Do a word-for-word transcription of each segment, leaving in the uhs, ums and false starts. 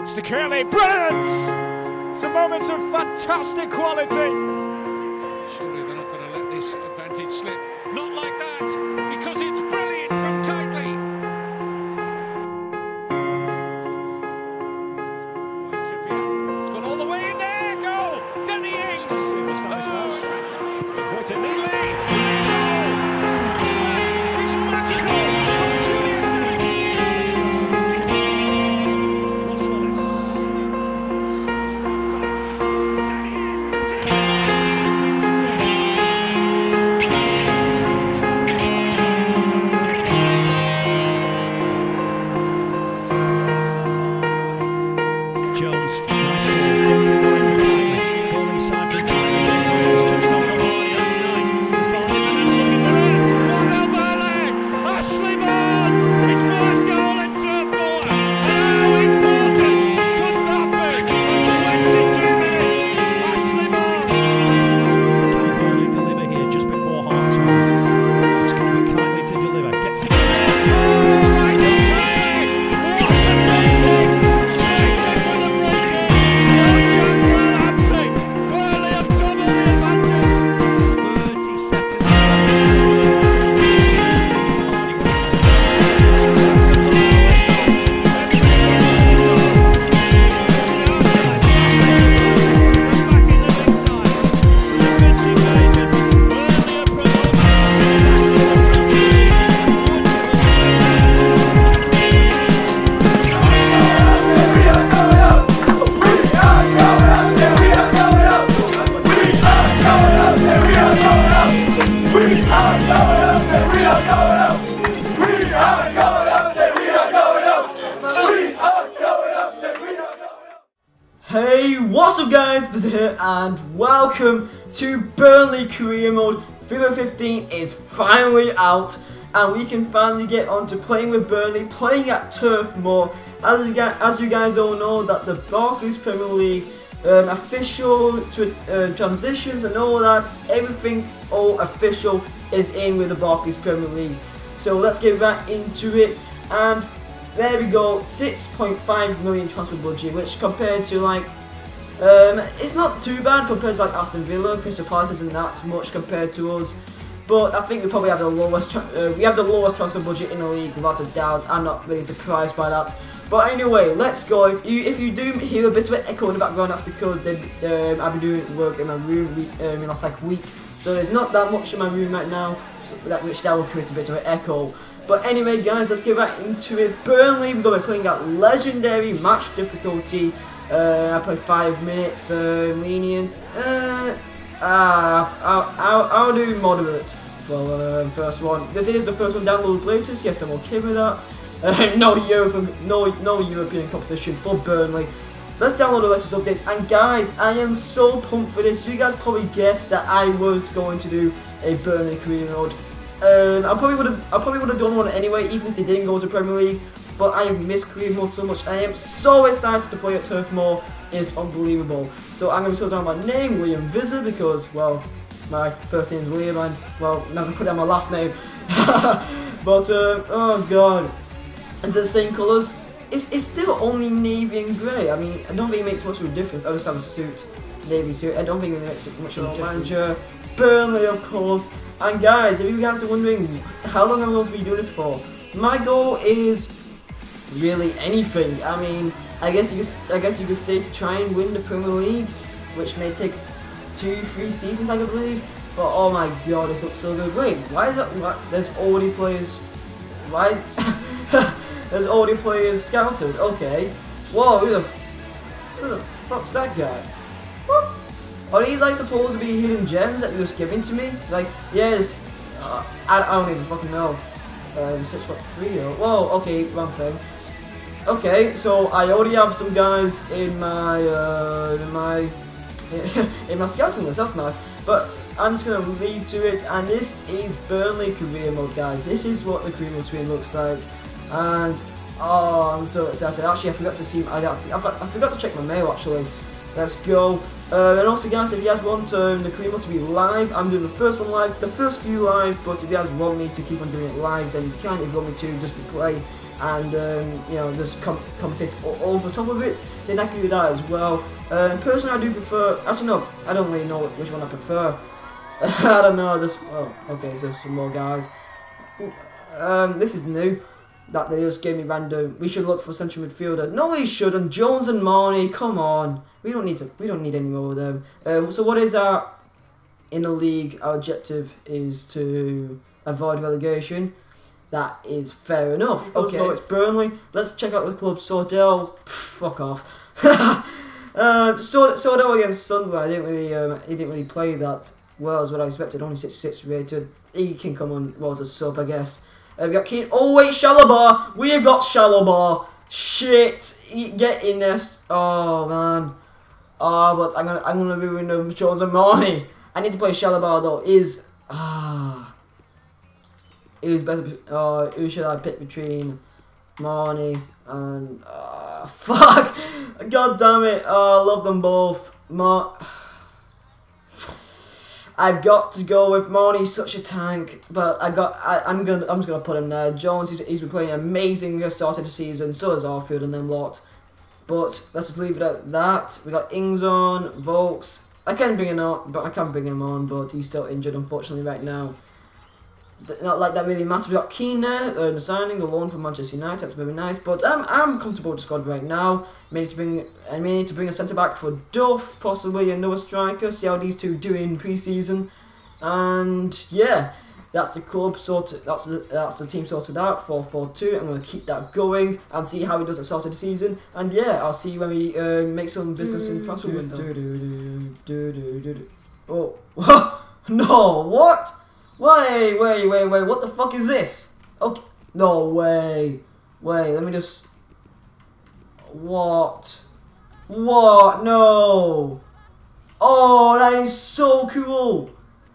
It's to Curly, brilliant! It's a moment of fantastic quality. Surely they're not going to let this advantage slip. Not like that, because it's brilliant from Kightly. It's gone all the way in there. Goal! Danny Ings. Oh, Danny That is magical from Julius Jones, nice ball, gets it going for Kightly. Ball inside for Kightly. It's touched on the line, that's nice. He's balled in the middle, looking for it. one nil Burnley! Ashley Barnes! His first goal in Turf Moor! And how important could that be? twenty-two minutes! Ashley Barnes! Can Burnley deliver here just before half time? It's going to be Kightly to deliver. Gets it in there. Oh, my God, Burnley! What a free kick! Straight in for the free kick! No chance for an empty! Burnley have doubled the advantage! thirty seconds. Hey, what's up guys, Vizzy here and welcome to Burnley Career Mode. FIFA fifteen is finally out and we can finally get on to playing with Burnley, playing at Turf Moor. As you guys, as you guys all know, that the Barclays Premier League um, official to, uh, transitions and all that, everything all official is in with the Barclays Premier League. So let's get back into it, and there we go, six point five million transfer budget, which compared to like, um, it's not too bad compared to like Aston Villa. Crystal Palace isn't that much compared to us, but I think we probably have the lowest, uh, we have the lowest transfer budget in the league without a doubt. I'm not really surprised by that. But anyway, let's go. If you if you do hear a bit of an echo in the background, that's because then um, I've been doing work in my room um, in the last like week, so there's not that much in my room right now, so that which that will create a bit of an echo. But anyway guys, let's get back into it. Burnley, we're going to be playing at Legendary Match Difficulty. Uh, I played five minutes, uh, lenient. Uh, uh, I'll, I'll, I'll do moderate for um, first one. This is the first one downloaded latest, yes I'm okay with that. Uh, no, European, no, no European competition for Burnley. Let's download the latest updates, and guys, I am so pumped for this. You guys probably guessed that I was going to do a Burnley career mode. Um, I probably would have, I probably would have done one anyway, even if they didn't go to Premier League. But I have missed career mode so much. I am so excited to play at Turf Moor. It's unbelievable. So I'm going to still down my name, Liam Vizzer, because well, my first name is Liam, and well, I'm not going to put down my last name. But uh, oh god, is it the same colours? It's it's still only navy and grey. I mean, I don't think it makes much of a difference. I just have a suit, navy suit. I don't think it makes much of a difference. Manager, Burnley, of course. And guys, if you guys are wondering how long I'm going to be doing this for, my goal is really anything. I mean, I guess you could, I guess you could say to try and win the Premier League, which may take two, three seasons, I believe. But oh my god, this looks so good. Wait, why is that? Why, there's already players. Why? Is, there's already players scouted. Okay. Whoa, who the, who the fuck's that guy? What? Are these like supposed to be hidden gems that you're just giving to me? Like, yes, uh, I, I don't even fucking know. Um, six foot three. Or, whoa, okay, wrong thing. Okay, so I already have some guys in my uh, in my in my scouting list. That's nice. But I'm just gonna lead to it, and this is Burnley career mode, guys. This is what the career mode screen looks like, and oh, I'm so excited. Actually, I forgot to see. I, I, I forgot to check my mail actually. Let's go. Uh, and also guys, if you guys want um, the career mode to be live, I'm doing the first one live, the first few live, but if you guys want me to keep on doing it live, then you can. If you want me to just play and um, you know just com commentate over top of it, then I can do that as well. Um, personally, I do prefer. Actually, no, I don't really know which one I prefer. I don't know. This. Oh, okay. There's some more guys. Um, this is new. That they just gave me random. We should look for central midfielder. No, we shouldn't. Jones and Marnie. Come on. We don't need to. We don't need any more of them. Um, so what is our in the league? Our objective is to avoid relegation. That is fair enough. Okay, oh, it's Burnley. Let's check out the club. Sordell. Fuck off. uh, Sordell against Sunderland. I didn't really. Um, he didn't really play that well as what I expected. Only sixty-six rated. He can come on well as a sub, I guess. Uh, we got Keane. Oh wait, Shalabah. We have got Shalabah. Shit. Get in there. Oh man. Oh, but I'm gonna I'm gonna ruin them. Jones and Marnie. I need to play Shalabah though. Is ah. Who's better? Uh, who should I pick between Marnie and uh, fuck? God damn it! Oh, I love them both. Mar. I've got to go with Marnie. Such a tank, but I got. I, I'm gonna. I'm just gonna put him there. Jones. He's, he's been playing amazing start of the season. So has Arfield and them lot. But let's just leave it at that. We got Ings on, Volks. I can bring him on, but I can bring him on, but he's still injured unfortunately right now. Not like that really matters. We got Keane there, um, signing the loan from Manchester United. That's very nice. But um, I'm comfortable with the squad right now. May need to bring, I may need to bring a centre back for Duff, possibly another striker. See how these two do in pre-season. And yeah, that's the club sorted. That's the that's the team sorted out. four four two. I'm gonna keep that going and see how he does at the start of the season. And yeah, I'll see you when we uh, make some business in transfer window. Oh no! What? Wait, wait, wait, wait, what the fuck is this? Okay, no way. Wait, let me just... What? What? No. Oh, that is so cool.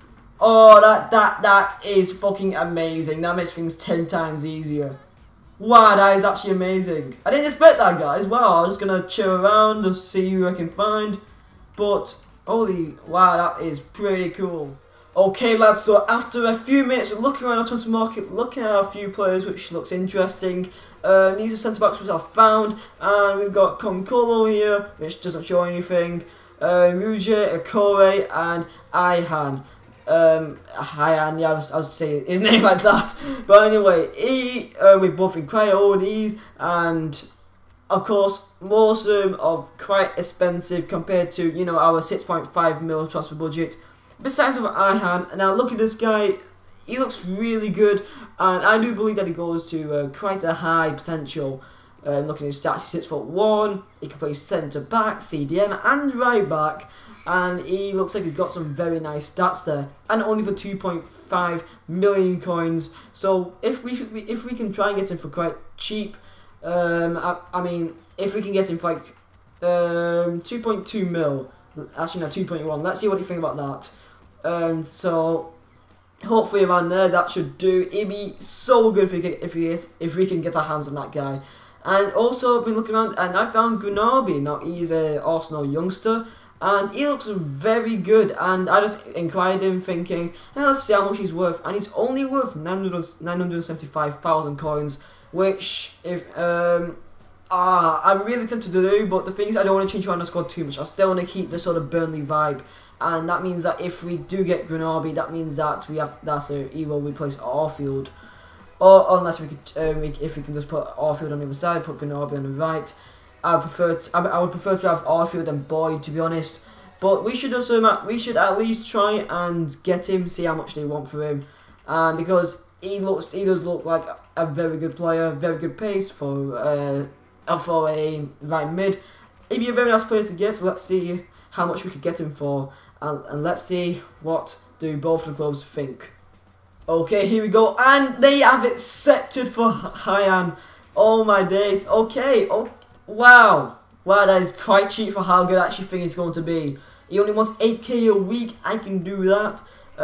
Oh, that, that, that is fucking amazing. That makes things ten times easier. Wow, that is actually amazing. I didn't expect that, guys. Wow, I'm just gonna chill around and see who I can find. But, holy, wow, that is pretty cool. Okay lads, so after a few minutes of looking around our transfer market, looking at a few players which looks interesting, uh, these are centre backs which I've found, and we've got Concolo here, which doesn't show anything, uh, Ruge, Okore, and Ihan. Um, Ihan, yeah, I was, I was saying his name like that, but anyway, he, uh, we both inquire all these, and of course, most of them are quite expensive compared to, you know, our six point five mil transfer budget. Besides of Ihan, now look at this guy, he looks really good, and I do believe that he goes to uh, quite a high potential. Uh, looking at his stats, he's six foot one, he can play centre back, C D M, and right back, and he looks like he's got some very nice stats there, and only for two point five million coins. So if we if we can try and get him for quite cheap, um, I, I mean, if we can get him for like um, two point two mil, actually no, two point one. Let's see what you think about that. Um, so hopefully around there that should do. It'd be so good if we get, if we get, if we can get our hands on that guy. And also I've been looking around and I found Gunnarsby. Now he's a Arsenal youngster and he looks very good. And I just inquired him thinking, hey, let's see how much he's worth. And he's only worth nine hundred seventy-five thousand coins, which if um. Ah, I'm really tempted to do, but the thing is I don't want to change around the squad too much. I still want to keep the sort of Burnley vibe, and that means that if we do get Gunnarsby, that means that we have that's a either we replace Arfield, or unless we could, um, we, if we can just put Arfield on the other side, put Gunnarsby on the right. I prefer to, I, I would prefer to have Arfield and Boyd, to be honest. But we should also we should at least try and get him, see how much they want for him, and because he looks he does look like a very good player, very good pace for. Uh, for a right mid. He'd be a very nice player to get, so let's see how much we could get him for, and, and let's see what do both the clubs think. Okay, here we go, and they have accepted for Hyan. Oh my days. Okay, oh wow. Wow, that is quite cheap for how good I actually think it's going to be. He only wants eight K a week, I can do that.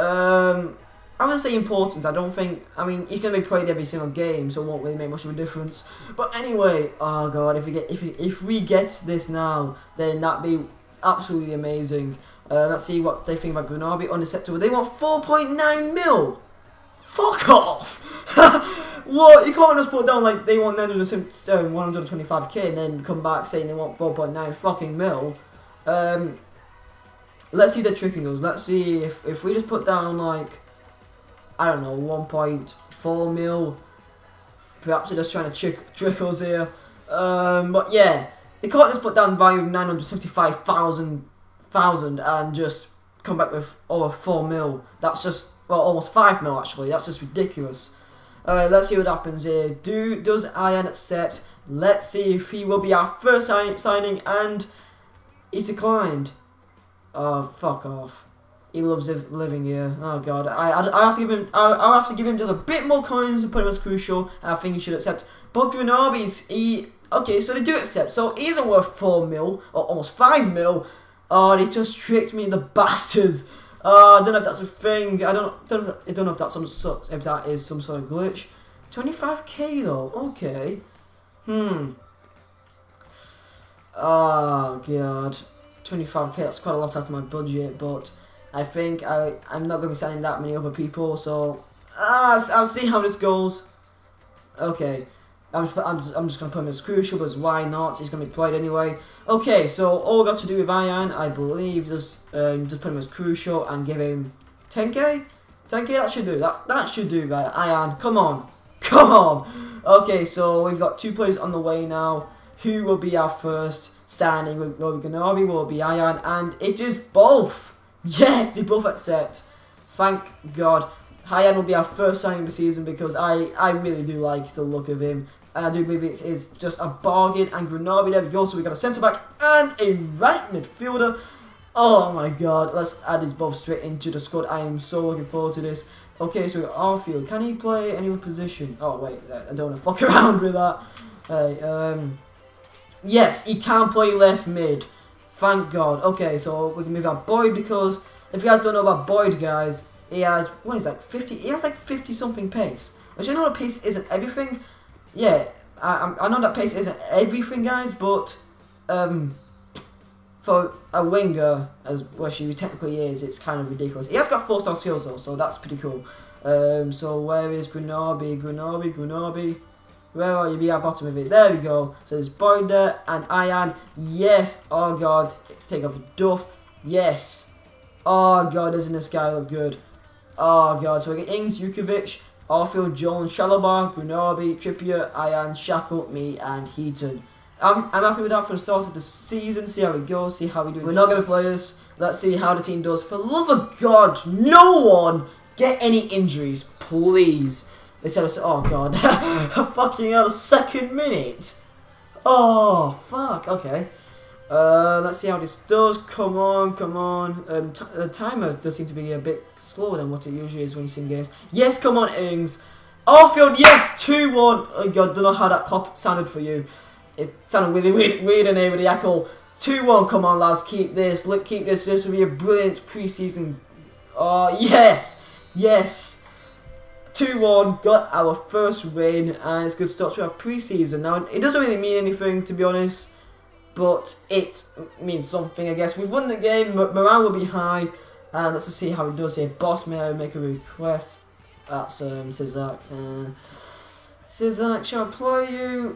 Um I wouldn't say important, I don't think, I mean, he's going to be played every single game, so it won't really make much of a difference. But anyway, oh god, if we get if we, if we get this now, then that'd be absolutely amazing. Uh, let's see what they think about Gunnarsby. Unacceptable. They want four point nine mil! Fuck off! What? You can't just put down like they want one hundred twenty-five K and then come back saying they want four point nine fucking mil. Um, let's see the tricking goes. Let's see if if we just put down like I don't know one point four mil. Perhaps they're just trying to trick trick us here. Um, but yeah, they can't just put down value of nine hundred seventy-five thousand thousand and just come back with over four mil. That's just well almost five mil actually. That's just ridiculous. Alright, let's see what happens here. Do does Ian accept? Let's see if he will be our first sign signing, and he's declined. Oh, fuck off. He loves living here. Oh god, I, I, I have to give him. I, I have to give him just a bit more coins and put him as crucial. And I think he should accept. But Granabi's he okay, so they do accept. So he isn't worth four mil or almost five mil. Oh, they just tricked me, the bastards. Uh, I don't know if that's a thing. I don't. don't know, I don't know if that's some sort. If that is some sort of glitch. twenty-five K though. Okay. Hmm. Oh god. twenty-five K. That's quite a lot out of my budget, but I think I I'm not gonna be signing that many other people. So ah, I'll see how this goes. Okay. I'm just, I'm just, I'm just going to put him as crucial, because why not? He's going to be played anyway. Okay, so all we got to do with Ian, I believe, just um, just put him as crucial and give him ten K? ten K, that should do. That that should do, right? Ian, come on. Come on! Okay, so we've got two players on the way now. Who will be our first standing? Will be Ganabi, will be Ian, and it is both! Yes, they both accept. Thank God. Ian will be our first signing of the season, because I, I really do like the look of him. And I do believe it is just a bargain. And Granabi, there we go. So we got a centre back and a right midfielder. Oh my god. Let's add these both straight into the squad. I am so looking forward to this. Okay, so we got Arfield. Can he play any other position? Oh wait, I don't want to fuck around with that. Hey, um, yes, he can play left mid. Thank God. Okay, so we can move out Boyd, because if you guys don't know about Boyd, guys, he has, what is that, fifty? He has like fifty something pace. Which I know that pace isn't everything. Yeah, I, I know that pace isn't everything, guys, but um, for a winger, as well she technically is, it's kind of ridiculous. He has got four star skills though, so that's pretty cool. Um, so where is Granabi? Granabi, Granabi. Where are you? Be at bottom of it. There we go. So there's Boyd there and Ian. Yes. Oh god. Take off Duff. Yes. Oh god, doesn't this guy look good? Oh god. So we get Ings, Jukovic, Arfield, Jones, Shalabar, Granabi, Trippier, Ian, Shackle, me, and Heaton. I'm, I'm happy with that for the start of the season. See how it goes. See how we do. We're not going to play this. Let's see how the team does. For the love of God, no one get any injuries, please. They said, oh god, fucking hell, second minute. Oh, fuck, okay. Uh, let's see how this does. Come on, come on. Um, t the timer does seem to be a bit slower than what it usually is when you see games. Yes, come on, Ings. Arfield, yes, two one. Oh god, don't know how that pop sounded for you. It sounded really weird, weird in here with the echo. two one, come on, lads, keep this. Look, keep this. This will be a brilliant pre-season. Oh, yes, yes. two one, got our first win, and it's a good start to our pre-season. Now, it doesn't really mean anything, to be honest, but it means something, I guess. We've won the game, morale will be high, and let's just see how it does here. Boss, may I make a request? That's um, Sizak. Uh, Sizak, shall I play you?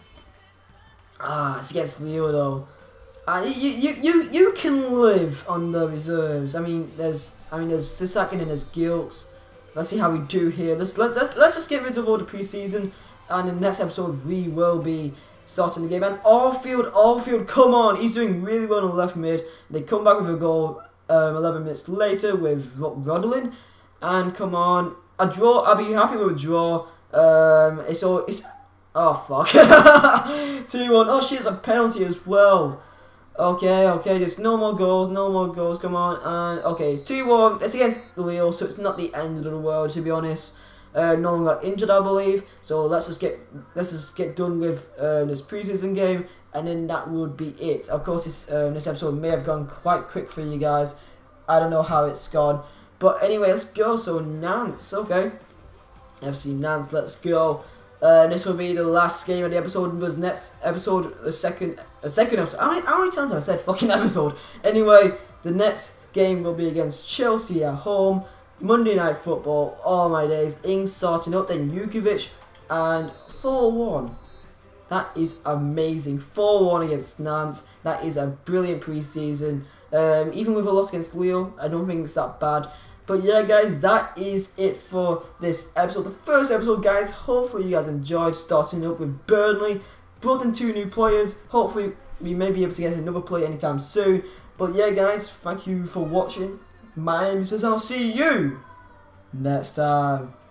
Ah, it's against Leo, though. Uh, you, you, you, you can live on the reserves. I mean, there's, I mean, there's Sizak and then there's Gilks. Let's see how we do here. Let's let's let's, let's just get rid of all the preseason, and in the next episode we will be starting the game. And Arfield, Arfield, come on, he's doing really well on the left mid. They come back with a goal um, eleven minutes later with Rodlin, and come on, a draw. I'll be happy with a draw. Um, it's all it's oh fuck, two one. Oh shit, it's a penalty as well. Okay, okay, there's no more goals, no more goals, come on, and okay, it's two one, it's against Lille, so it's not the end of the world, to be honest. Uh, no one got injured, I believe, so let's just get, let's just get done with uh, this preseason game, and then that would be it. Of course, this, um, this episode may have gone quite quick for you guys, I don't know how it's gone, but anyway, let's go. So Nantes, okay, F C Nantes, let's go. Uh, this will be the last game of the episode. Was next episode the second, the second episode. How many, how many times have I said fucking episode? Anyway, the next game will be against Chelsea at home. Monday Night Football. All my days. Ings starting up. Then Jukovic. and four one. That is amazing. four one against Nantes. That is a brilliant pre-season. Um, even with a loss against Lille, I don't think it's that bad. But yeah, guys, that is it for this episode. The first episode, guys. Hopefully you guys enjoyed starting up with Burnley. Brought in two new players. Hopefully we may be able to get another player anytime soon. But yeah, guys, thank you for watching. My name is I'll see you next time.